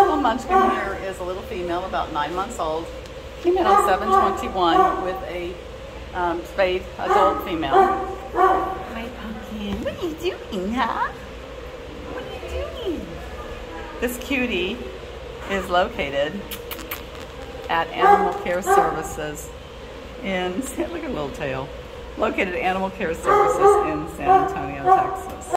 little munchkin here is a little female, about 9 months old. Came in on 7/21 with a spayed adult female. Hi, Pumpkin. What are you doing, huh? What are you doing? This cutie is located at Animal Care Services in, look at her little tail, located at Animal Care Services in San Antonio, Texas.